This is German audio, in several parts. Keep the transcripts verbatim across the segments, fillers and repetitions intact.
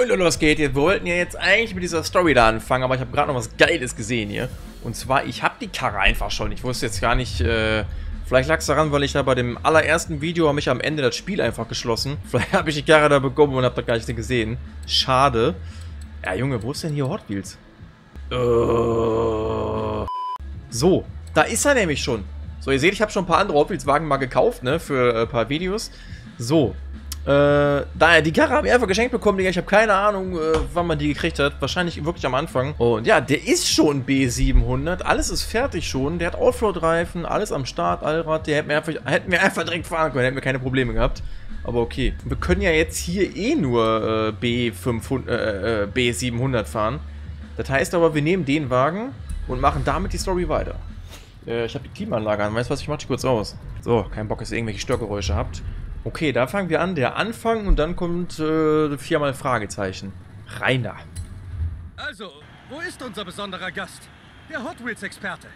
Leute, was geht? Wir wollten ja jetzt eigentlich mit dieser Story da anfangen, aber ich habe gerade noch was Geiles gesehen hier. Und zwar, ich habe die Karre einfach schon. Ich wusste jetzt gar nicht, äh, vielleicht lag es daran, weil ich da bei dem allerersten Video habe ich am Ende das Spiel einfach geschlossen. Vielleicht habe ich die Karre da bekommen und habe da gar nicht gesehen. Schade. Ja, Junge, wo ist denn hier Hot Wheels? Uh. So, da ist er nämlich schon. So, ihr seht, ich habe schon ein paar andere Hot Wheels Wagen mal gekauft, ne, für ein äh, paar Videos. So. Äh, daher, die Karre habe ich einfach geschenkt bekommen, Digga. Ich habe keine Ahnung, äh, wann man die gekriegt hat. Wahrscheinlich wirklich am Anfang. Und ja, der ist schon B siebenhundert. Alles ist fertig schon. Der hat Offroad-Reifen, alles am Start, Allrad. Der hätten wir, einfach, hätten wir einfach direkt fahren können. Hätten wir keine Probleme gehabt. Aber okay. Wir können ja jetzt hier eh nur äh, B fünfhundert, äh, äh, B siebenhundert fahren. Das heißt aber, wir nehmen den Wagen und machen damit die Story weiter. Äh, ich habe die Klimaanlage an. Weißt du was? Ich mach die kurz aus. So, kein Bock, dass ihr irgendwelche Störgeräusche habt. Okay, da fangen wir an, der Anfang, und dann kommt äh, viermal Fragezeichen. Rainer. Also, wo ist unser besonderer Gast? Der Hot Wheels-Experte.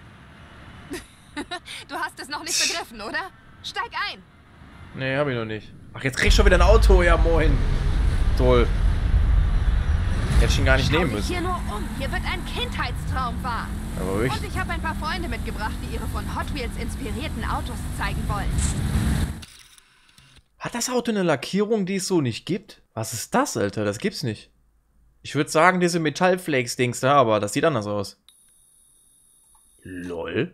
Du hast es noch nicht begriffen, oder? Steig ein! Nee, hab ich noch nicht. Ach, jetzt krieg ich schon wieder ein Auto, ja moin. Toll. Hätte ich ihn gar nicht Schau nehmen dich müssen. hier nur um. Hier wird ein Kindheitstraum wahr. Aber wirklich? Und ich habe ein paar Freunde mitgebracht, die ihre von Hot Wheels inspirierten Autos zeigen wollen. Hat das Auto eine Lackierung, die es so nicht gibt? Was ist das, Alter? Das gibt's nicht. Ich würde sagen, diese Metallflakes-Dings da, aber das sieht anders aus. Lol.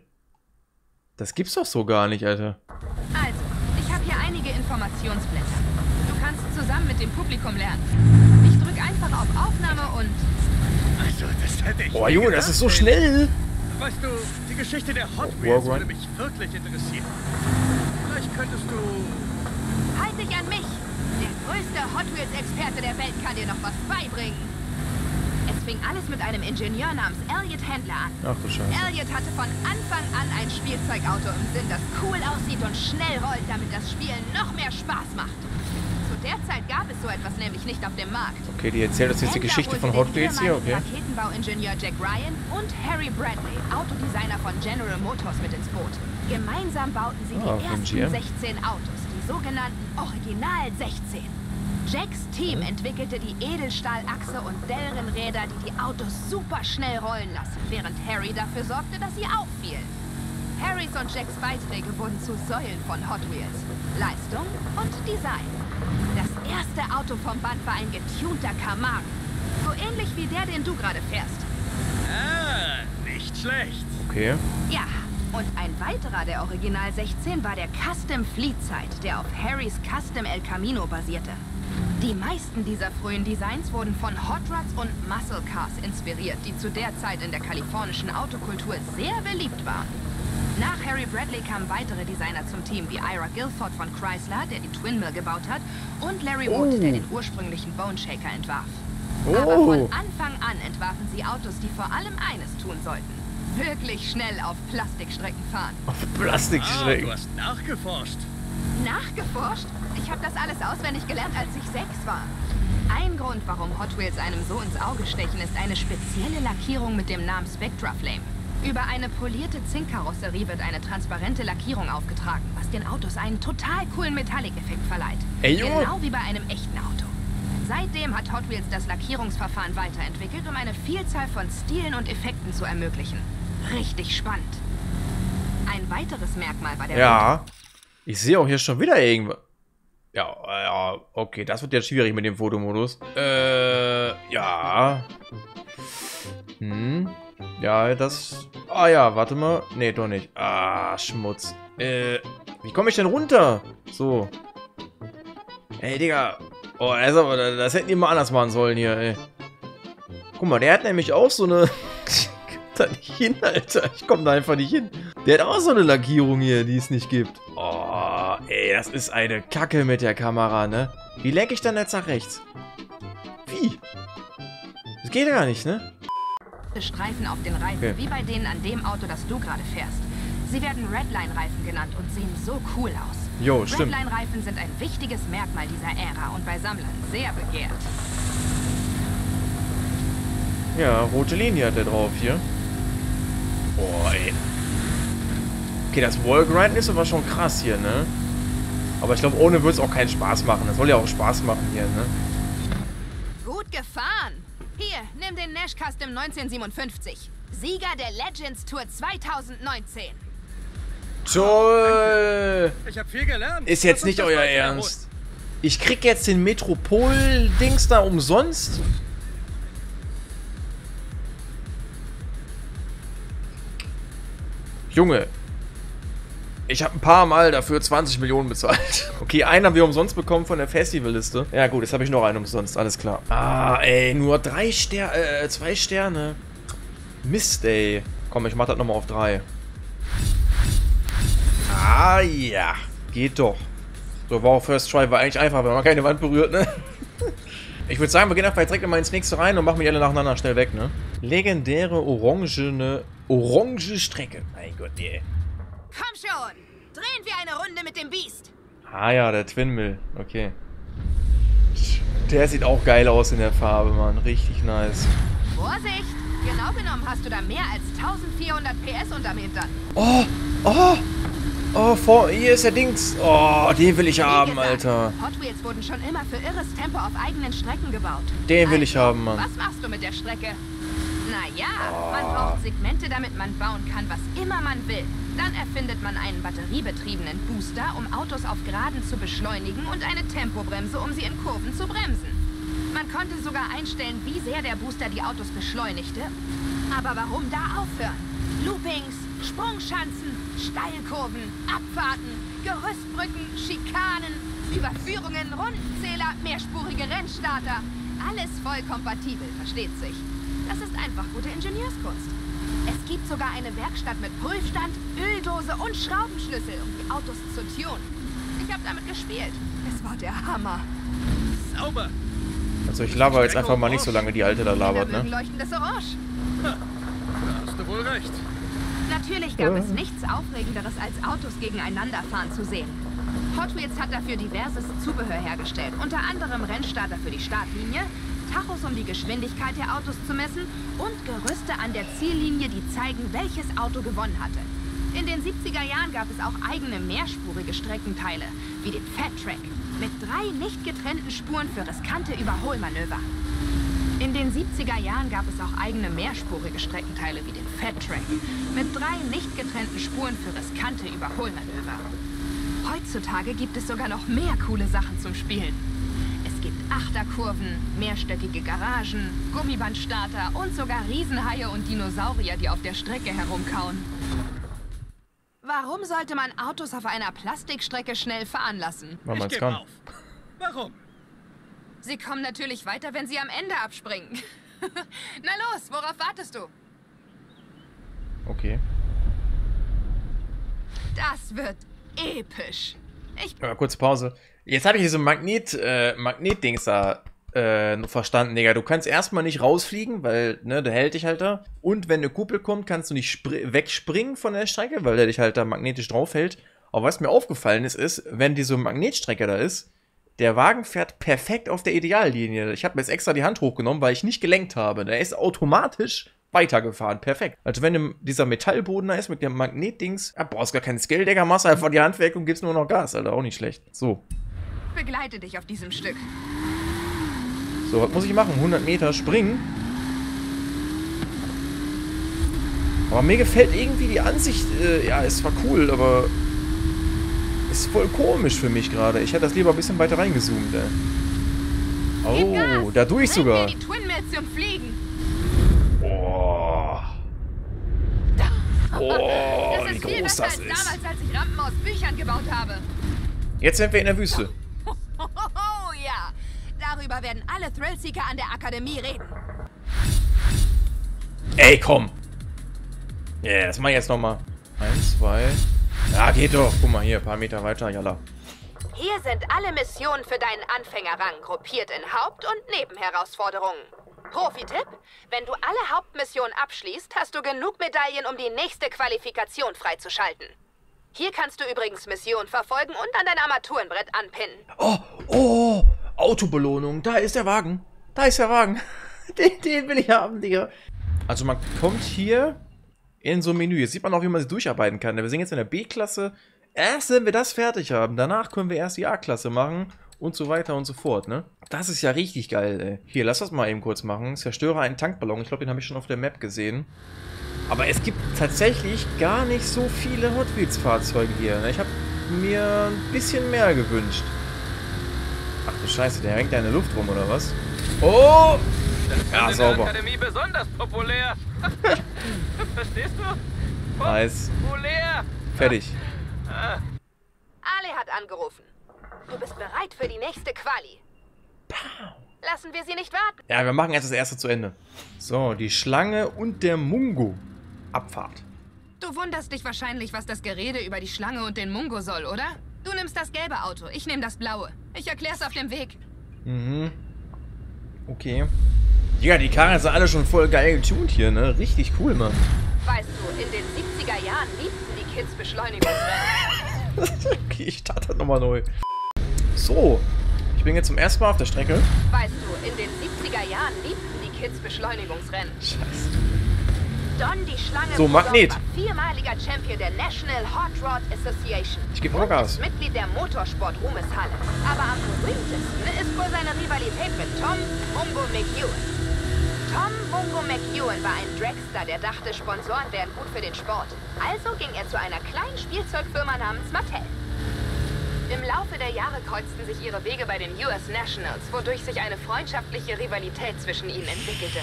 Das gibt's doch so gar nicht, Alter. Also, ich habe hier einige Informationsblätter. Du kannst zusammen mit dem Publikum lernen. Ich drücke einfach auf Aufnahme und... Also, das hätte ich Oh, nie Junge, gedacht, das ist so ey. schnell. Weißt du, die Geschichte der Hot Oh, Wheels wow, würde mich wirklich interessieren. Vielleicht könntest du... halt dich an mich! Der größte Hot Wheels-Experte der Welt kann dir noch was beibringen. Es fing alles mit einem Ingenieur namens Elliot Handler an. Ach du Scheiße. Elliot hatte von Anfang an ein Spielzeugauto im Sinn, das cool aussieht und schnell rollt, damit das Spielen noch mehr Spaß macht. Zu der Zeit gab es so etwas nämlich nicht auf dem Markt. Okay, die erzählt uns jetzt die Handler Geschichte holte von den Hot Wheels hier, okay. ehemaligen Raketenbauingenieur Jack Ryan und Harry Bradley, Autodesigner von General Motors, mit ins Boot. Gemeinsam bauten sie Ah, die von G M. ersten sechzehn Autos, die sogenannten Original sechzehn. Jacks Team entwickelte die Edelstahlachse und Delrenräder, die die Autos super schnell rollen lassen, während Harry dafür sorgte, dass sie auffielen. Harrys und Jacks Beiträge wurden zu Säulen von Hot Wheels. Leistung und Design. Das erste Auto vom Band war ein getunter Camaro. So ähnlich wie der, den du gerade fährst. Ah, nicht schlecht. Okay. Ja, und ein weiterer der Original sechzehn war der Custom Fleetside, der auf Harrys Custom El Camino basierte. Die meisten dieser frühen Designs wurden von Hot Rods und Muscle Cars inspiriert, die zu der Zeit in der kalifornischen Autokultur sehr beliebt waren. Nach Harry Bradley kamen weitere Designer zum Team, wie Ira Guilford von Chrysler, der die Twin Mill gebaut hat, und Larry Wood, Oh. der den ursprünglichen Bone Shaker entwarf. Oh. Aber von Anfang an entwarfen sie Autos, die vor allem eines tun sollten: wirklich schnell auf Plastikstrecken fahren. Auf Ah, Plastikstrecken. du hast nachgeforscht. Nachgeforscht? Ich habe das alles auswendig gelernt, als ich sechs war. Ein Grund, warum Hot Wheels einem so ins Auge stechen, ist eine spezielle Lackierung mit dem Namen Spectra Flame. Über eine polierte Zinkkarosserie wird eine transparente Lackierung aufgetragen, was den Autos einen total coolen Metallic-Effekt verleiht. Ey, Junge. Genau wie bei einem echten Auto. Seitdem hat Hot Wheels das Lackierungsverfahren weiterentwickelt, um eine Vielzahl von Stilen und Effekten zu ermöglichen. Richtig spannend. Ein weiteres Merkmal bei der Ja. Ich sehe auch hier schon wieder irgendwas. Ja, ja, okay, das wird jetzt schwierig mit dem Fotomodus. Äh, ja. Hm. Ja, das... Ah ja, warte mal. Nee, doch nicht. Ah, Schmutz. Äh, wie komme ich denn runter? So. Ey, Digga. Oh, das, aber, das hätten die mal anders machen sollen hier, ey. Guck mal, der hat nämlich auch so eine... Ich komm da nicht hin, Alter. Ich komme da einfach nicht hin. Der hat auch so eine Lackierung hier, die es nicht gibt. Oh, ey, das ist eine Kacke mit der Kamera, ne? Wie lenke ich dann jetzt nach rechts? Wie? Das geht ja gar nicht, ne? Streifen auf den Reifen, Okay. wie bei denen an dem Auto, das du gerade fährst. Sie werden Redline-Reifen genannt und sehen so cool aus. Jo, stimmt. Redline-Reifen sind ein wichtiges Merkmal dieser Ära und bei Sammlern sehr begehrt. Ja, rote Linie hat der drauf hier. Boah, ey. Okay, das Wallgrinden ist aber schon krass hier, ne? Aber ich glaube, ohne würde es auch keinen Spaß machen. Das soll ja auch Spaß machen hier, ne? Gut Gut gefahren. Hier, nimm den Nash Custom neunzehnhundertsiebenundfünfzig. Sieger der Legends Tour zweitausendneunzehn. Toll! Ich habe viel gelernt. Ist jetzt Lass uns nicht das euer bald Ernst. Ich krieg jetzt den Metropol-Dings da umsonst? Junge. Ich habe ein paar Mal dafür zwanzig Millionen bezahlt. Okay, einen haben wir umsonst bekommen von der Festivalliste. Ja gut, jetzt habe ich noch einen umsonst, alles klar. Ah, ey, nur drei Sterne, äh, zwei Sterne. Mist, ey. Komm, ich mach das nochmal auf drei. Ah, ja. Geht doch. So, wow, First Try war eigentlich einfach, wenn man keine Wand berührt, ne? Ich würde sagen, wir gehen einfach direkt immer ins nächste rein und machen die alle nacheinander schnell weg, ne? Legendäre orangene, orange Strecke. Mein Gott, ey. Komm schon! Drehen wir eine Runde mit dem Biest! Ah ja, der Twin Mill. Okay. Der sieht auch geil aus in der Farbe, Mann. Richtig nice. Vorsicht! Genau genommen hast du da mehr als eintausendvierhundert P S unterm Hintern. Oh! Oh! Oh, vor, hier ist der Dings. Oh, den will ich Wie haben, gesagt, Alter. Hot Wheels wurden schon immer für irres Tempo auf eigenen Strecken gebaut. Den will ich Also, haben, Mann. Was machst du mit der Strecke? Naja, man braucht Segmente, damit man bauen kann, was immer man will. Dann erfindet man einen batteriebetriebenen Booster, um Autos auf Geraden zu beschleunigen und eine Tempobremse, um sie in Kurven zu bremsen. Man konnte sogar einstellen, wie sehr der Booster die Autos beschleunigte. Aber warum da aufhören? Loopings, Sprungschanzen, Steilkurven, Abfahrten, Gerüstbrücken, Schikanen, Überführungen, Rundenzähler, mehrspurige Rennstarter. Alles voll kompatibel, versteht sich. Das ist einfach gute Ingenieurskunst. Es gibt sogar eine Werkstatt mit Prüfstand, Öldose und Schraubenschlüssel, um die Autos zu tunen. Ich habe damit gespielt. Es war der Hammer. Sauber. Also ich laber jetzt einfach mal nicht so lange, die Alte da labert, ne? Leuchtendes Orange. Da hast du wohl recht. Natürlich gab es nichts Aufregenderes, als Autos gegeneinander fahren zu sehen. Hot Wheels hat dafür diverses Zubehör hergestellt, unter anderem Rennstarter für die Startlinie, Tachos, um die Geschwindigkeit der Autos zu messen und Gerüste an der Ziellinie, die zeigen, welches Auto gewonnen hatte. In den siebziger Jahren gab es auch eigene mehrspurige Streckenteile, wie den Fat Track, mit drei nicht getrennten Spuren für riskante Überholmanöver. In den siebziger Jahren gab es auch eigene mehrspurige Streckenteile wie den Fat Track, mit drei nicht getrennten Spuren für riskante Überholmanöver. Heutzutage gibt es sogar noch mehr coole Sachen zum Spielen. Es gibt Achterkurven, mehrstöckige Garagen, Gummibandstarter und sogar Riesenhaie und Dinosaurier, die auf der Strecke herumkauen. Warum sollte man Autos auf einer Plastikstrecke schnell fahren lassen? Weil Ich man's geb kann. auf. Warum? Sie kommen natürlich weiter, wenn sie am Ende abspringen. Na los, worauf wartest du? Okay. Das wird episch. Ich Ja, kurze Pause. Jetzt habe ich diese Magnet, äh, Magnetdings da äh, verstanden, Digga. Du kannst erstmal nicht rausfliegen, weil, ne, der hält dich halt da. Und wenn eine Kuppel kommt, kannst du nicht wegspringen von der Strecke, weil der dich halt da magnetisch draufhält. Aber was mir aufgefallen ist, ist, wenn diese Magnetstrecke da ist, der Wagen fährt perfekt auf der Ideallinie. Ich habe mir jetzt extra die Hand hochgenommen, weil ich nicht gelenkt habe. Der ist automatisch weitergefahren. Perfekt. Also wenn dieser Metallboden da ist mit dem Magnetdings, ja, brauchst gar keinen Skill, Digga, machst einfach die Hand weg und gibst nur noch Gas, Alter. Auch nicht schlecht. So. begleite dich auf diesem Stück. So, was muss ich machen? hundert Meter springen. Aber mir gefällt irgendwie die Ansicht, äh, ja, es war cool, aber ist voll komisch für mich gerade. Ich hätte das lieber ein bisschen weiter reingezoomt, ey. Oh, da durch Bring sogar. mir die Twin Mills zum Fliegen. Oh. Oh, Das wie ist viel groß besser das als ist. damals, als ich Rampen aus Büchern gebaut habe. Jetzt sind wir in der Wüste. Oh ja, darüber werden alle Thrillseeker an der Akademie reden. Ey, komm. Ja, yeah, das mach ich jetzt nochmal. Eins, zwei. Ja, geht doch. Guck mal hier, ein paar Meter weiter, jalla. Hier sind alle Missionen für deinen Anfängerrang gruppiert in Haupt- und Nebenherausforderungen. Profi-Tipp: Wenn du alle Hauptmissionen abschließt, hast du genug Medaillen, um die nächste Qualifikation freizuschalten. Hier kannst du übrigens Missionen verfolgen und an dein Armaturenbrett anpinnen. Oh, oh, Autobelohnung. Da ist der Wagen. Da ist der Wagen. Den, den will ich haben, Digga. Also man kommt hier in so ein Menü. Jetzt sieht man auch, wie man sich durcharbeiten kann. Wir sind jetzt in der B-Klasse. Erst wenn wir das fertig haben, danach können wir erst die A-Klasse machen. und so weiter und so fort, ne? Das ist ja richtig geil, ey. Hier, lass das mal eben kurz machen. Zerstöre einen Tankballon. Ich glaube, den habe ich schon auf der Map gesehen. Aber es gibt tatsächlich gar nicht so viele Hot Wheels-Fahrzeuge hier, ne? Ich habe mir ein bisschen mehr gewünscht. Ach du Scheiße, der hängt da in der Luft rum, oder was? Oh! Ja, sauber. In der Akademie besonders populär. Verstehst du? Nice. Populär. Fertig. Ali hat angerufen. Du bist bereit für die nächste Quali. Lassen wir sie nicht warten. Ja, wir machen jetzt das erste zu Ende. So, die Schlange und der Mungo. Abfahrt. Du wunderst dich wahrscheinlich, was das Gerede über die Schlange und den Mungo soll, oder? Du nimmst das gelbe Auto, ich nehme das blaue. Ich erklär's auf dem Weg. Mhm. Okay. Ja, die Karren sind alle schon voll geil getuned hier, ne? Richtig cool, Mann. Weißt du, in den siebziger Jahren liebten die Kids Beschleunigungsrennen. Okay, ich starte das nochmal neu. So, ich bin jetzt zum ersten Mal auf der Strecke. Weißt du, in den siebziger Jahren liebten die Kids Beschleunigungsrennen. Scheiße. Don die Schlange So, Magnet. war viermaliger Champion der National Hot Rod Association. Ich geb und Vollgas. ist Mitglied der Motorsport-Ruhmeshalle. Aber am berühmtesten ist wohl seine Rivalität mit Tom Mungo McEwen. Tom Mungo McEwen war ein Dragster, der dachte, Sponsoren wären gut für den Sport. Also ging er zu einer kleinen Spielzeugfirma namens Mattel. Im Laufe der Jahre kreuzten sich ihre Wege bei den U S Nationals, wodurch sich eine freundschaftliche Rivalität zwischen ihnen entwickelte.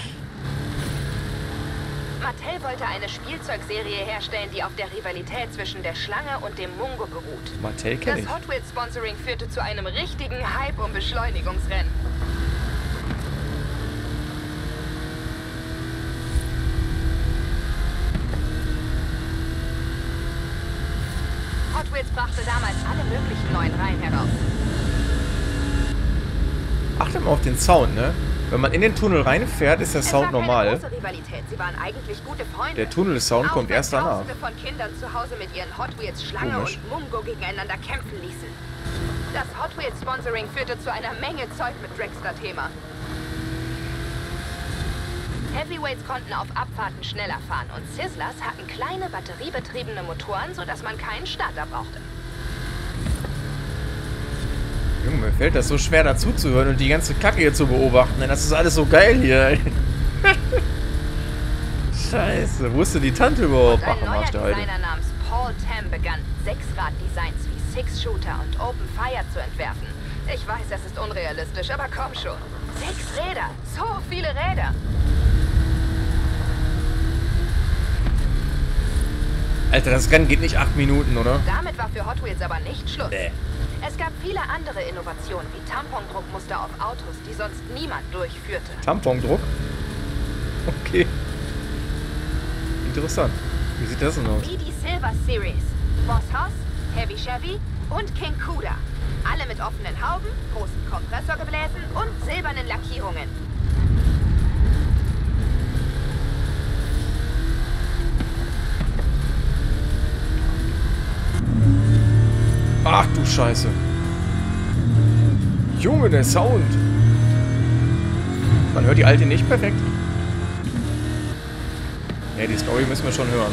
Mattel wollte eine Spielzeugserie herstellen, die auf der Rivalität zwischen der Schlange und dem Mungo beruht. Mattel kenn ich. Das Hot Wheels Sponsoring führte zu einem richtigen Hype um Beschleunigungsrennen. Hot Wheels brachte damals alle möglichen neuen Reihen heraus. Achtet mal auf den Sound, ne? Wenn man in den Tunnel reinfährt, ist der Es Sound war keine normal. große Rivalität. Sie waren eigentlich gute Freunde. Der Tunnelsound Auch kommt wenn erst danach. Tausende von Kindern zu Hause mit ihren Hot Wheels Schlange Komisch. und Mungo gegeneinander kämpfen ließen. Das Hot Wheels Sponsoring führte zu einer Menge Zeug mit Dragster-Thema. Heavyweights konnten auf Abfahrten schneller fahren und Sizzlers hatten kleine batteriebetriebene Motoren, sodass man keinen Starter brauchte. Junge, mir fällt das so schwer dazu zu hören und die ganze Kacke hier zu beobachten, denn das ist alles so geil hier. Scheiße, wo ist denn die Tante überhaupt? Und ein Ach, am neuer Arsch der Heide. Designer namens Paul Tam begann, Sechsrad-Designs wie Six-Shooter und Open Fire zu entwerfen. Ich weiß, das ist unrealistisch, aber komm schon. Sechs Räder, so viele Räder. Alter, das Rennen geht nicht acht Minuten, oder? Damit war für Hot Wheels aber nicht Schluss. Nee. Es gab viele andere Innovationen wie Tampondruckmuster auf Autos, die sonst niemand durchführte. Tampondruck? Okay. Interessant. Wie sieht das denn aus? Wie die Silver Series, Boss Hoss, Heavy Chevy und King Cuda. Alle mit offenen Hauben, großen Kompressorgebläsen und silbernen Lackierungen. Ach du Scheiße. Junge, der Sound. Man hört die alte nicht perfekt. Ja, die Story müssen wir schon hören.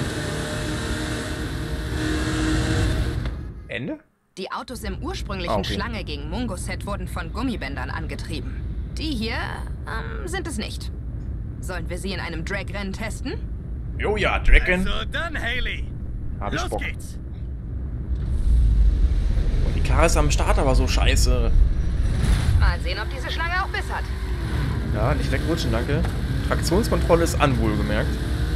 Ende? Die Autos im ursprünglichen Ah, okay. Schlange gegen Mungo-Set wurden von Gummibändern angetrieben. Die hier ähm, sind es nicht. Sollen wir sie in einem Drag-Rennen testen? Jo ja, Dragon. So, dann, Haley. Hab ich Los Bock. geht's. Und die Karre ist am Start aber so scheiße. Mal sehen, ob diese Schlange auch Biss hat. Ja, nicht wegrutschen, danke. Traktionskontrolle ist an, wohlgemerkt.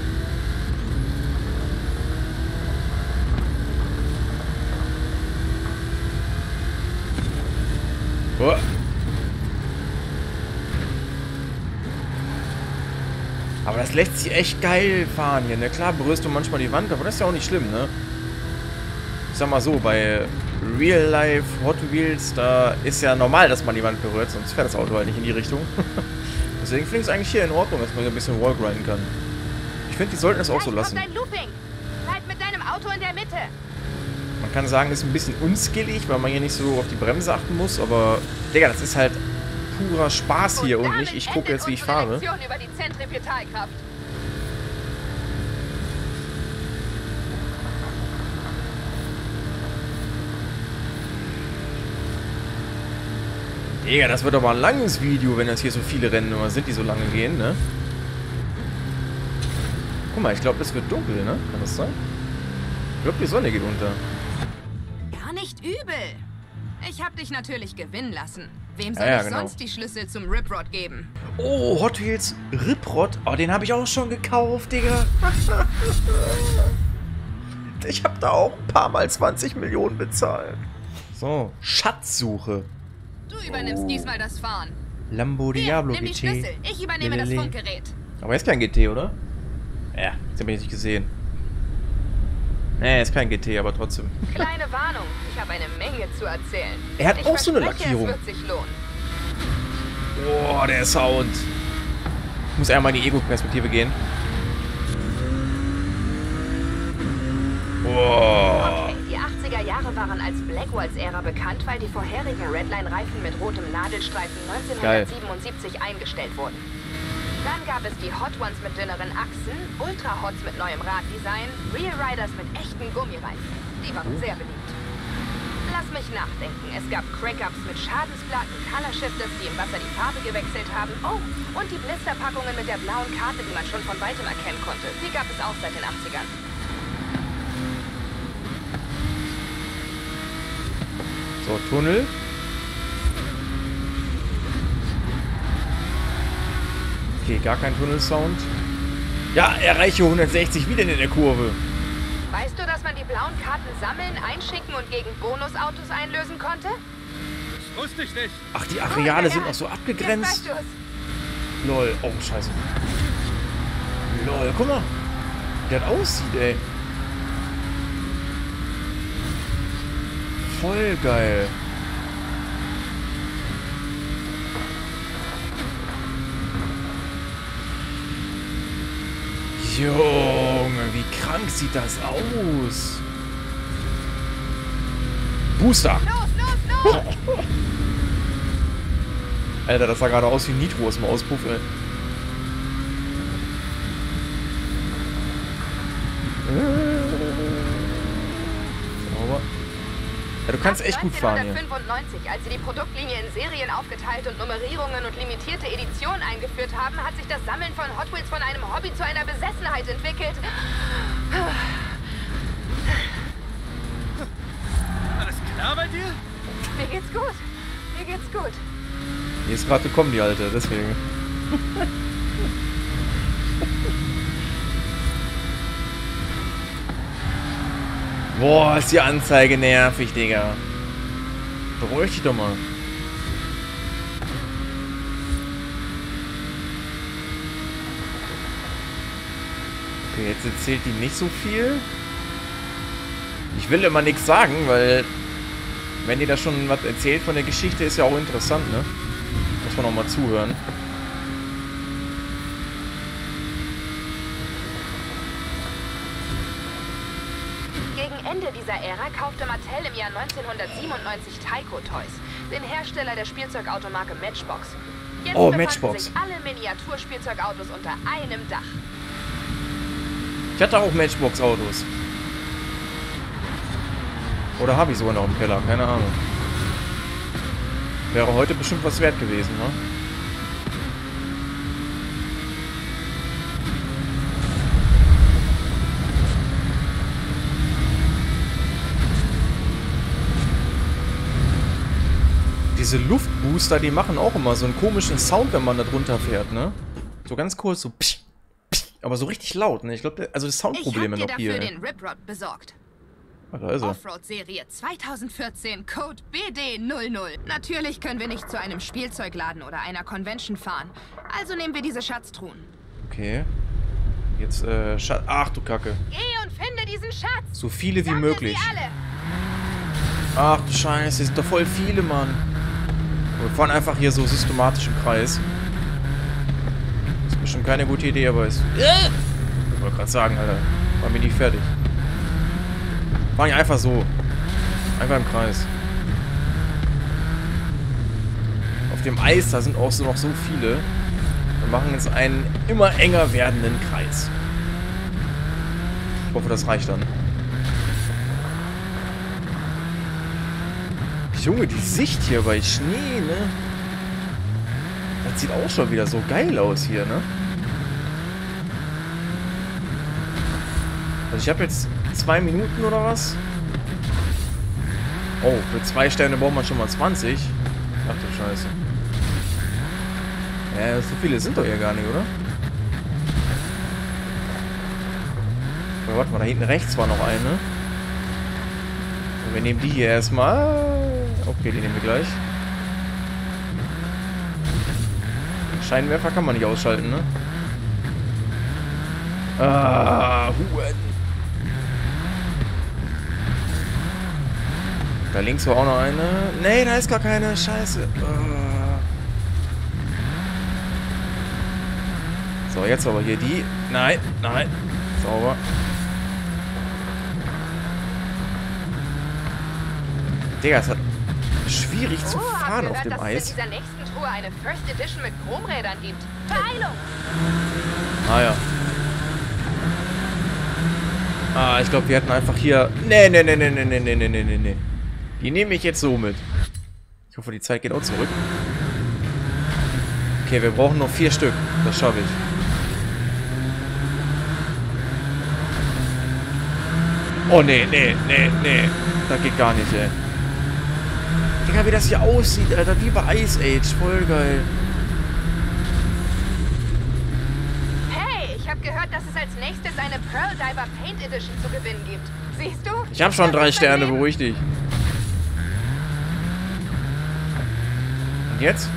Oh. Aber das lässt sich echt geil fahren hier, ne? Klar berührst du manchmal die Wand, aber das ist ja auch nicht schlimm, ne? Ich sag mal so, bei Real Life Hot Wheels, da ist ja normal, dass man die Wand berührt, sonst fährt das Auto halt nicht in die Richtung. Deswegen finde ich es eigentlich hier in Ordnung, dass man hier ein bisschen Wallgrinden kann. Ich finde, die sollten es auch so Gleich lassen. kommt ein Looping. Bleib mit deinem Auto in der Mitte. Man kann sagen, ist ein bisschen unskillig, weil man hier nicht so auf die Bremse achten muss, aber Digga, das ist halt purer Spaß hier und nicht, ich gucke jetzt, wie ich fahre. Lektion über die Zentripetalkraft. Digga, das wird aber ein langes Video, wenn das hier so viele Rennen immer sind, die so lange gehen, ne? Guck mal, ich glaube, es wird dunkel, ne? Kann das sein? Ich glaube, die Sonne geht unter. Gar nicht übel. Ich habe dich natürlich gewinnen lassen. Wem soll Ja, ja, ich genau. sonst die Schlüssel zum Riprod geben? Oh, Hot Wheels Riprod. Oh, den habe ich auch schon gekauft, Digga. Ich habe da auch ein paar Mal zwanzig Millionen bezahlt. So, Schatzsuche. Du übernimmst Oh. diesmal das Fahren. Lambo Hier, Diablo nimm die G T. Schlüssel. Ich übernehme das Lelele. Funkgerät. Aber er ist kein G T, oder? Ja, das habe ich nicht gesehen. Nee, ist kein G T, aber trotzdem. Kleine Warnung, ich habe eine Menge zu erzählen. Er hat ich auch so eine verspreche, Lackierung. Es wird sich lohnen. Boah, der Sound. Ich muss einmal in die Ego-Perspektive gehen. Boah. Okay, die achtziger Jahre waren als Blackwalls-Ära bekannt, weil die vorherigen Redline-Reifen mit rotem Nadelstreifen neunzehnhundertsiebenundsiebzig eingestellt wurden. Dann gab es die Hot Ones mit dünneren Achsen, Ultra Hots mit neuem Raddesign, Real Riders mit echten Gummireifen. Die waren sehr beliebt. Lass mich nachdenken. Es gab Crack-Ups mit Schadensplatten, Color Shifters, die im Wasser die Farbe gewechselt haben. Oh, und die Blisterpackungen mit der blauen Karte, die man schon von weitem erkennen konnte. Die gab es auch seit den achtzigern. So, Tunnel. Okay, gar kein Tunnelsound. Ja, erreiche hundertsechzig wieder in der Kurve. Weißt du, dass man die blauen Karten sammeln, einschicken und gegen Bonusautos einlösen konnte? Das wusste ich nicht. Ach, die Areale Oh, sind ja. noch so Jetzt abgegrenzt. weißt du's. Lol. Oh, scheiße. Lol, guck mal. Wie das aussieht, ey. Voll geil. Junge, wie krank sieht das aus? Booster. Los, los, los! Alter, das sah gerade aus wie Nitro aus dem Auspuff, ey. Sauber. Ja, du kannst echt gut fahren hier. neunzehnhundertfünfundneunzig, als sie die Produktlinie in Serien aufgeteilt und Nummerierungen und limitierte Editionen eingeführt haben, hat sich das Sammeln von Hot Wheels von einem Hobby zu einer Besessenheit entwickelt. Alles klar bei dir? Mir geht's gut. Mir geht's gut. Die ist gerade gekommen, die Alte, deswegen. Boah, ist die Anzeige nervig, Digga. Beruhig dich doch mal. Okay, jetzt erzählt die nicht so viel. Ich will immer nichts sagen, weil wenn die da schon was erzählt von der Geschichte, ist ja auch interessant, ne? Muss man auch mal zuhören. Gegen Ende dieser Ära kaufte Mattel im Jahr neunzehnhundertsiebenundneunzig Tyco Toys, den Hersteller der Spielzeugautomarke Matchbox. Jetzt Oh, befanden Matchbox. sich alle Miniaturspielzeugautos unter einem Dach. Ich hatte auch Matchbox-Autos. Oder habe ich sogar noch im Keller, keine Ahnung. Wäre heute bestimmt was wert gewesen, ne? Diese Luftbooster, die machen auch immer so einen komischen Sound, wenn man da drunter fährt, ne? So ganz kurz, so psch, psch, aber so richtig laut, ne? Ich glaube, also das Soundprobleme ich hab noch dir hier. dafür Ne? den Riprod besorgt. Ah, da ist er. Offroad-Serie zweitausendvierzehn, Code B D null null. Natürlich können wir nicht zu einem Spielzeugladen oder einer Convention fahren. Also nehmen wir diese Schatztruhen. Okay. Jetzt, äh, Schatz. Ach du Kacke. Geh und finde diesen Schatz. So viele wie Sammle möglich. Sie alle. Ach du Scheiße, sind doch voll viele, Mann. Wir fahren einfach hier so systematisch im Kreis. Das ist bestimmt keine gute Idee, aber ist... Ich wollte gerade sagen, Alter. War mir nicht fertig. Fahren hier einfach so. Einfach im Kreis. Auf dem Eis, da sind auch so noch so viele. Wir machen jetzt einen immer enger werdenden Kreis. Ich hoffe, das reicht dann. Junge, die Sicht hier bei Schnee, ne? Das sieht auch schon wieder so geil aus hier, ne? Also ich habe jetzt zwei Minuten oder was? Oh, für zwei Sterne braucht man schon mal zwanzig. Ach du Scheiße. Ja, so viele sind doch hier gar nicht, oder? Aber warte mal, da hinten rechts war noch eine. Und wir nehmen die hier erstmal. Okay, die nehmen wir gleich. Scheinwerfer kann man nicht ausschalten, ne? Ah, Huren. Da links war auch noch eine. Nee, da ist gar keine. Scheiße. Ah. So, jetzt aber hier die. Nein, nein. Sauber. Digga, es hat schwierig zu Oh, fahren hab auf gehört, dem dass Eis. es in dieser nächsten Truhe eine First Edition mit Chromrädern gibt. Beeilung! Ah ja. Ah, ich glaube, wir hätten einfach hier... Nee, nee, nee, nee, nee, nee, nee, nee, nee, nee, nee. Die nehme ich jetzt so mit. Ich hoffe, die Zeit geht auch zurück. Okay, wir brauchen noch vier Stück. Das schaffe ich. Oh, nee, nee, nee, nee. Das geht gar nicht, ey. Digga, wie das hier aussieht, Alter. Wie bei Ice Age. Voll geil. Hey, ich habe gehört, dass es als nächstes eine Pearl Diver Paint Edition zu gewinnen gibt. Siehst du? Ich habe schon Das drei ist Sterne, daneben. beruhig dich. Und jetzt?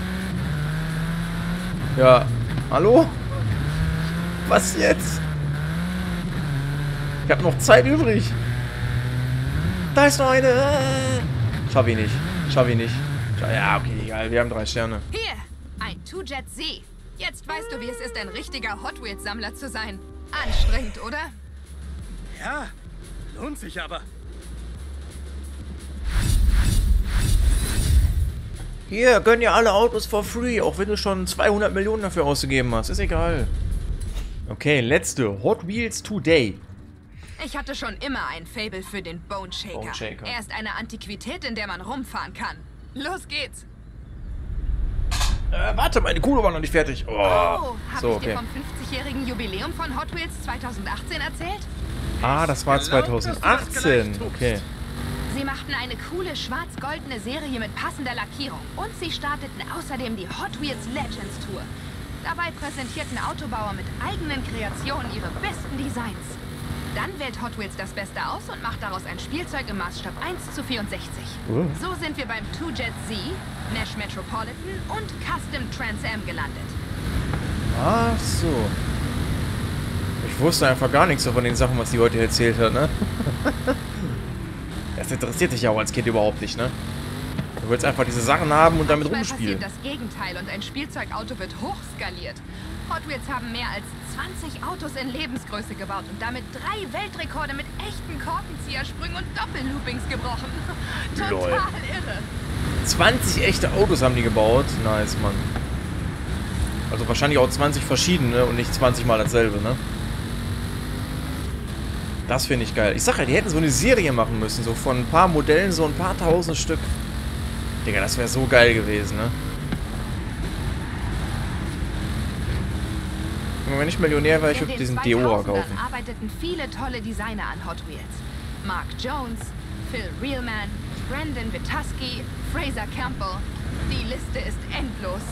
Ja. Hallo? Was jetzt? Ich habe noch Zeit übrig. Da ist noch eine. Schaff ich nicht. Schaff ich nicht. Ja, okay, egal. Wir haben drei Sterne. Hier, ein Two-Jet Z. Jetzt weißt du, wie es ist, ein richtiger Hot Wheels-Sammler zu sein. Anstrengend, oder? Ja, lohnt sich aber. Hier, gönn dir alle Autos for free, auch wenn du schon zweihundert Millionen dafür ausgegeben hast. Ist egal. Okay, letzte. Hot Wheels Today. Ich hatte schon immer ein Faible für den Bone Shaker. Bone Shaker. Er ist eine Antiquität, in der man rumfahren kann. Los geht's. Äh, warte, meine Kuhle war noch nicht fertig. Oh, Oh, habe so, ich okay. dir vom fünfzigjährigen Jubiläum von Hot Wheels zweitausendachtzehn erzählt? Ah, das war glaub, dass du das zweitausendachtzehn. gleich tust. Okay. Sie machten eine coole schwarz-goldene Serie mit passender Lackierung. Und sie starteten außerdem die Hot Wheels Legends Tour. Dabei präsentierten Autobauer mit eigenen Kreationen ihre besten Designs. Dann wählt Hot Wheels das Beste aus und macht daraus ein Spielzeug im Maßstab eins zu vierundsechzig. Oh. So sind wir beim Two-Jet Z, Nash Metropolitan und Custom Trans Am gelandet. Ach so. Ich wusste einfach gar nichts so von den Sachen, was die heute erzählt hat, ne? Das interessiert dich ja auch als Kind überhaupt nicht, ne? Du willst einfach diese Sachen haben und damit Manchmal rumspielen. passiert das Gegenteil und ein Spielzeugauto wird hochskaliert. Hot Wheels haben mehr als zwanzig Autos in Lebensgröße gebaut und damit drei Weltrekorde mit echten Korkenziehersprüngen und Doppelloopings gebrochen. Total Lol. irre. zwanzig echte Autos haben die gebaut. Nice, Mann. Also wahrscheinlich auch zwanzig verschiedene und nicht zwanzig mal dasselbe, ne? Das finde ich geil. Ich sag ja, die hätten so eine Serie machen müssen. So von ein paar Modellen, so ein paar tausend Stück. Digga, das wäre so geil gewesen, ne? Und wenn ich Millionär wäre, ich In würde den diesen Deora zweitausendern kaufen. arbeiteten viele tolle Designer an Hot Wheels. Mark Jones, Phil Realman, Brandon Wituski, Fraser Campbell. Die Liste ist endlos.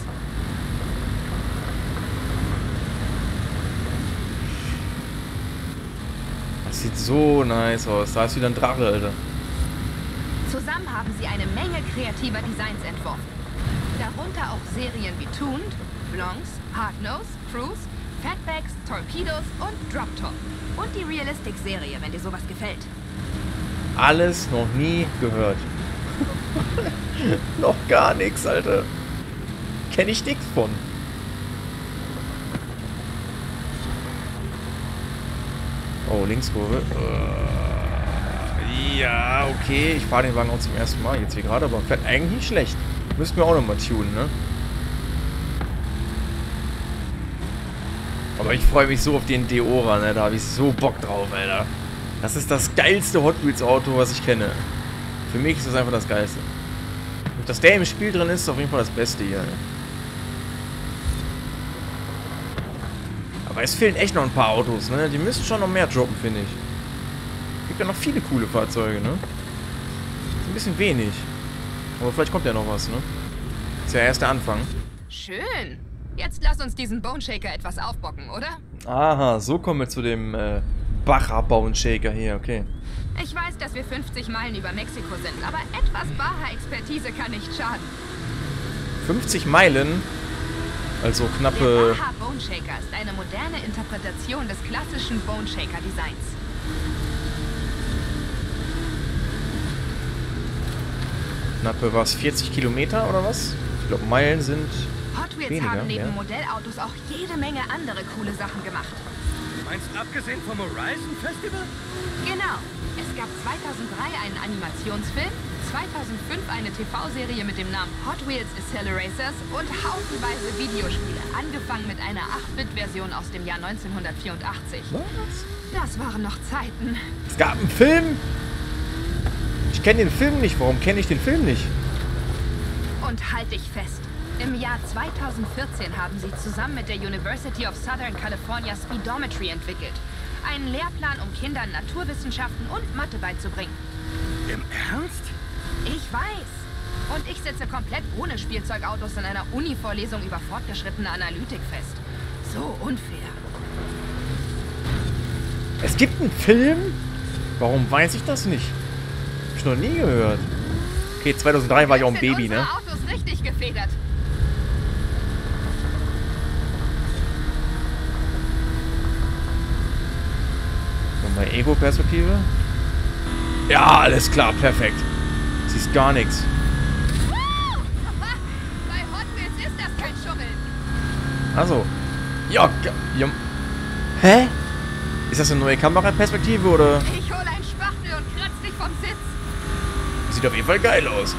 Das sieht so nice aus. Da ist wieder ein Drache, Alter. Zusammen haben sie eine Menge kreativer Designs entworfen. Darunter auch Serien wie Tuned, Blancs, Hardnose, Cruise, Fatbacks, Torpedos und Drop Top. Und die Realistic-Serie, wenn dir sowas gefällt. Alles noch nie gehört. Noch gar nichts, Alter. Kenne ich nichts von. Oh, Linkskurve. Äh, ja, okay. Ich fahre den Wagen auch zum ersten Mal jetzt hier gerade, aber fährt eigentlich nicht schlecht. Müssten wir auch nochmal tunen, ne? Aber ich freue mich so auf den Deora, ne? Da habe ich so Bock drauf, Alter. Das ist das geilste Hot Wheels Auto, was ich kenne. Für mich ist das einfach das Geilste. Und dass der im Spiel drin ist, ist auf jeden Fall das Beste hier. Ne? Aber es fehlen echt noch ein paar Autos, ne? Die müssen schon noch mehr droppen, finde ich. Gibt ja noch viele coole Fahrzeuge, ne? Ist ein bisschen wenig. Aber vielleicht kommt ja noch was, ne? Ist ja erst der Anfang. Schön. Jetzt lass uns diesen Bone Shaker etwas aufbocken, oder? Aha, so kommen wir zu dem äh, Baja Bone Shaker hier, okay. Ich weiß, dass wir fünfzig Meilen über Mexiko sind, aber etwas Baja-Expertise kann nicht schaden. fünfzig Meilen? Also Der knappe... Baja Bone Shaker ist eine moderne Interpretation des klassischen Bone Shaker Designs. Knappe was? vierzig Kilometer oder was? Ich glaube, Meilen sind... Hot Wheels weniger, haben neben ja. Modellautos auch jede Menge andere coole Sachen gemacht. Meinst abgesehen vom Horizon Festival? Genau. Es gab zweitausenddrei einen Animationsfilm, zweitausendfünf eine T V-Serie mit dem Namen Hot Wheels Acceleracers und haufenweise Videospiele, angefangen mit einer acht Bit Version aus dem Jahr neunzehnhundertvierundachtzig. Was? Das waren noch Zeiten. Es gab einen Film? Ich kenne den Film nicht. Warum kenne ich den Film nicht? Und halt dich fest. Im Jahr zweitausendvierzehn haben sie zusammen mit der University of Southern California Speedometry entwickelt. Einen Lehrplan, um Kindern Naturwissenschaften und Mathe beizubringen. Im Ernst? Ich weiß. Und ich sitze komplett ohne Spielzeugautos in einer Uni-Vorlesung über fortgeschrittene Analytik fest. So unfair. Es gibt einen Film? Warum weiß ich das nicht? Hab ich noch nie gehört. Okay, zweitausenddrei war ich auch ein Jetzt sind Baby, ne? unsere Autos richtig gefedert. Und bei Ego-Perspektive? Ja, alles klar, perfekt. Siehst gar nichts. Woo! Bei Hot Wheels ist das kein Schummeln. Also. Ja, ja. Hä? Ist das eine neue Kameraperspektive oder? Ich hole einen Spachtel und kratz dich vom Sitz. Sieht auf jeden Fall geil aus.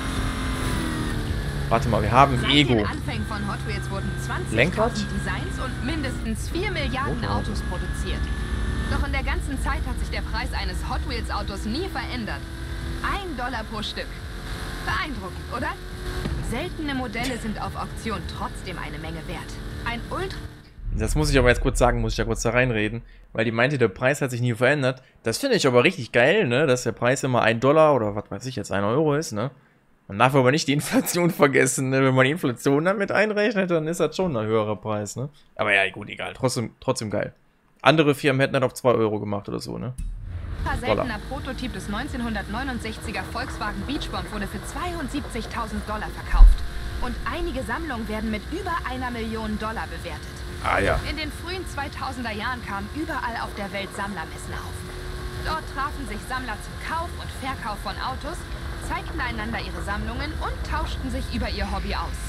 Warte mal, wir haben Seit Ego. den Anfängen von Hot Wheels wurden Lenkrad? zwanzigtausend Designs und mindestens vier Milliarden Motor. Autos produziert. Doch in der ganzen Zeit hat sich der Preis eines Hot Wheels Autos nie verändert. Ein Dollar pro Stück. Beeindruckend, oder? Seltene Modelle sind auf Auktion trotzdem eine Menge wert. Ein Ultra... Das muss ich aber jetzt kurz sagen, muss ich ja kurz da reinreden. Weil die meinte, der Preis hat sich nie verändert. Das finde ich aber richtig geil, ne? Dass der Preis immer ein Dollar oder was weiß ich jetzt, ein Euro ist, ne? Man darf aber nicht die Inflation vergessen, ne? Wenn man die Inflation damit einrechnet, dann ist das schon ein höherer Preis, ne? Aber ja, gut, egal. Trotzdem, trotzdem geil. Andere Firmen hätten das auf zwei Euro gemacht oder so, ne? seltener Prototyp des neunzehnhundertneunundsechziger Volkswagen Beachbomb wurde für zweiundsiebzigtausend Dollar verkauft. Und einige Sammlungen werden mit über einer Million Dollar bewertet. Ah ja. In den frühen zweitausender Jahren kamen überall auf der Welt Sammlermessen auf. Dort trafen sich Sammler zum Kauf und Verkauf von Autos, zeigten einander ihre Sammlungen und tauschten sich über ihr Hobby aus.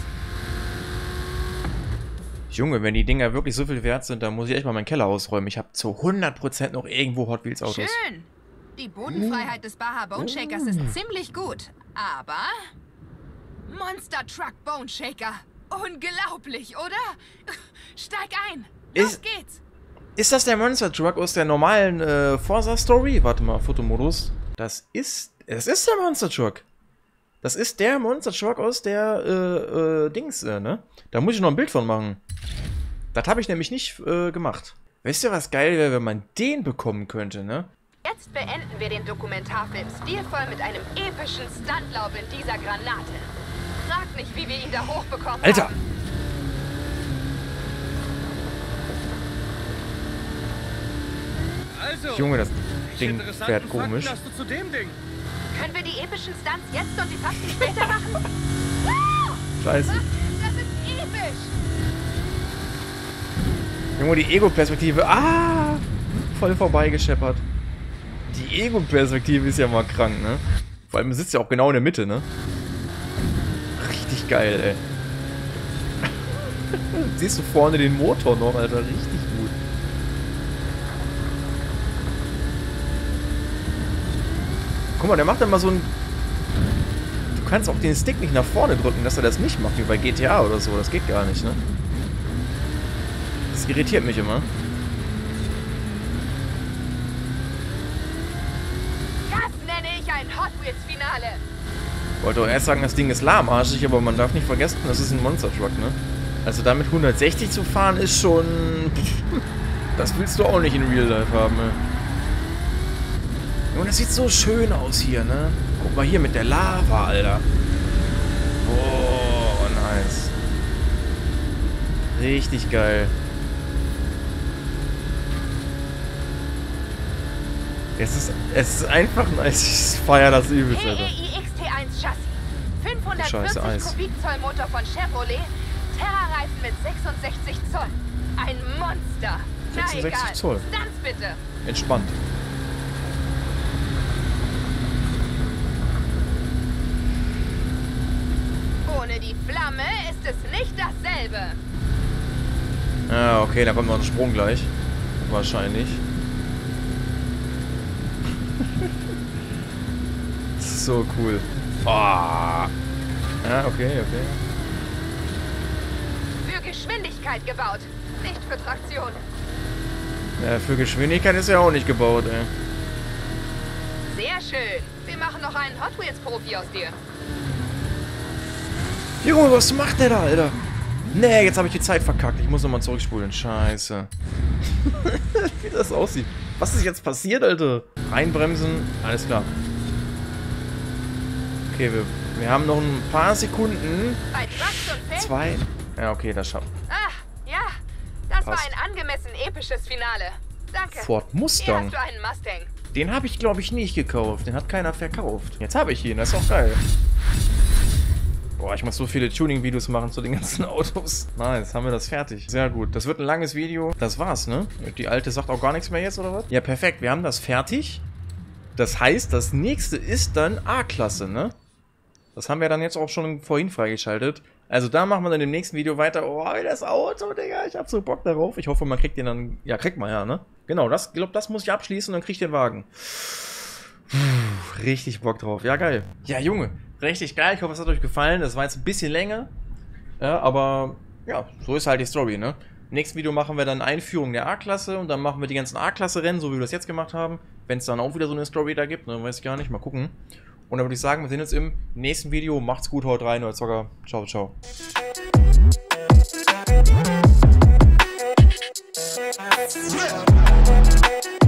Junge, wenn die Dinger wirklich so viel wert sind, dann muss ich echt mal meinen Keller ausräumen. Ich habe zu hundert Prozent noch irgendwo Hot Wheels Autos. Schön! Die Bodenfreiheit des Baja Bone Shakers ist ziemlich gut, aber... Monster Truck Bone Shaker. Unglaublich, oder? Steig ein. Los Ist- geht's. Ist das der Monster Truck aus der normalen äh, Forza Story? Warte mal, Fotomodus. Das ist... Es ist der Monster Truck. Das ist der Monster Truck aus der äh, äh, Dings, äh, ne? Da muss ich noch ein Bild von machen. Das habe ich nämlich nicht äh, gemacht. Weißt du, was geil wäre, wenn man den bekommen könnte, ne? Jetzt beenden wir den Dokumentarfilm stilvoll mit einem epischen Stuntlauf in dieser Granate. Frag nicht, wie wir ihn da hochbekommen Alter! haben. Also, Junge, das welche Ding interessanten fährt Fakten komisch. hast du zu dem Ding? Können wir die epischen Stunts jetzt und die Fakten später machen? Wow! Scheiße. Das ist episch! Junge, die Ego-Perspektive. Ah! Voll vorbeigescheppert. Die Ego-Perspektive ist ja mal krank, ne? Vor allem sitzt ja auch genau in der Mitte, ne? Richtig geil, ey. Siehst du vorne den Motor noch, Alter? Richtig gut. Guck mal, der macht dann mal so ein... Du kannst auch den Stick nicht nach vorne drücken, dass er das nicht macht, wie bei G T A oder so. Das geht gar nicht, ne? Das irritiert mich immer. Das nenne ich ein Hot Wheels Finale. Wollte auch erst sagen, das Ding ist lahmarschig, aber man darf nicht vergessen, das ist ein Monster Truck, ne? Also damit hundertsechzig zu fahren ist schon... Das willst du auch nicht in Real Life haben, ne? Und das sieht so schön aus hier, ne? Guck mal hier mit der Lava, Alter. Oh, nice. Richtig geil. Es ist, es ist einfach nice. Ich feier das übelst, Alter. P E I X T eins Chassis. Scheiße, Eis. fünfhundertvierzig Kubikzoll Motor von Chevrolet. Terra-Reifen mit sechsundsechzig Zoll. Ein Monster. Na sechsundsechzig egal. Zoll. Stunts bitte. Entspannt. Ohne die Flamme ist es nicht dasselbe. Ja, okay, da kommt noch ein Sprung gleich. Wahrscheinlich. So cool. Oh. Ja, okay, okay. Für Geschwindigkeit gebaut, nicht für Traktion. Ja, für Geschwindigkeit ist ja auch nicht gebaut, ey. Sehr schön. Wir machen noch einen Hot Wheels Profi aus dir. Junge, was macht der da, Alter? Nee, jetzt habe ich die Zeit verkackt. Ich muss nochmal zurückspulen. Scheiße. Wie das aussieht. Was ist jetzt passiert, Alter? Reinbremsen. Alles klar. Okay, wir, wir haben noch ein paar Sekunden. Bei Trucks und Filmen? Zwei. Ja, okay, das schaffen. Ah, ja. Das Passt. war ein angemessen episches Finale. Danke. Ford Hier Mustang. hast du einen Mustang. Den habe ich, glaube ich, nicht gekauft. Den hat keiner verkauft. Jetzt habe ich ihn. Das ist auch geil. Boah, ich muss so viele Tuning-Videos machen zu den ganzen Autos. Nice, haben wir das fertig. Sehr gut. Das wird ein langes Video. Das war's, ne? Die alte sagt auch gar nichts mehr jetzt, oder was? Ja, perfekt. Wir haben das fertig. Das heißt, das nächste ist dann A-Klasse, ne? Das haben wir dann jetzt auch schon vorhin freigeschaltet. Also da machen wir dann im nächsten Video weiter. Oh, das Auto, Digga. Ich hab so Bock darauf. Ich hoffe, man kriegt den dann... Ja, kriegt man ja, ne? Genau, das, ich glaube, das muss ich abschließen und dann krieg ich den Wagen. Puh, richtig Bock drauf. Ja, geil. Ja, Junge. Richtig geil. Ich hoffe, es hat euch gefallen. Das war jetzt ein bisschen länger. Ja, aber... Ja, so ist halt die Story, ne? Im nächsten Video machen wir dann Einführung der A-Klasse und dann machen wir die ganzen A-Klasse-Rennen, so wie wir das jetzt gemacht haben. Wenn es dann auch wieder so eine Story da gibt, ne? Weiß ich gar nicht. Mal gucken. Und dann würde ich sagen, wir sehen uns im nächsten Video. Macht's gut, haut rein, euer Zocker. Ciao, ciao. Yeah.